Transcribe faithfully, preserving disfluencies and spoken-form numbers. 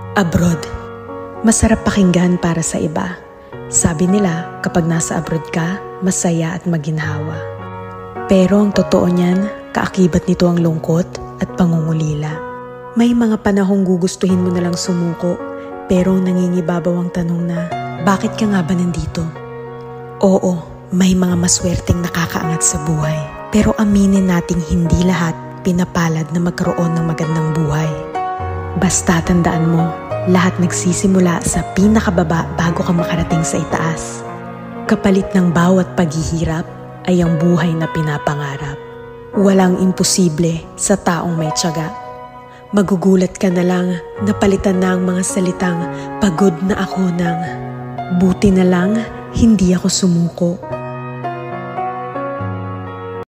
Abroad. Masarap pakinggan para sa iba. Sabi nila, kapag nasa abroad ka, masaya at maginhawa. Pero ang totoo niyan, kaakibat nito ang lungkot at pangungulila. May mga panahong gugustuhin mo nalang sumuko, pero nangingibabaw ang tanong na, bakit ka nga ba nandito? Oo, may mga maswerteng nakakaangat sa buhay. Pero aminin nating hindi lahat pinapalad na magkaroon ng magandang buhay. Basta tandaan mo, lahat nagsisimula sa pinakababa bago ka makarating sa itaas. Kapalit ng bawat paghihirap ay ang buhay na pinapangarap. Walang imposible sa taong may tiyaga. Magugulat ka na lang na palitan na ang mga salitang pagod na ako ng buti na lang hindi ako sumuko.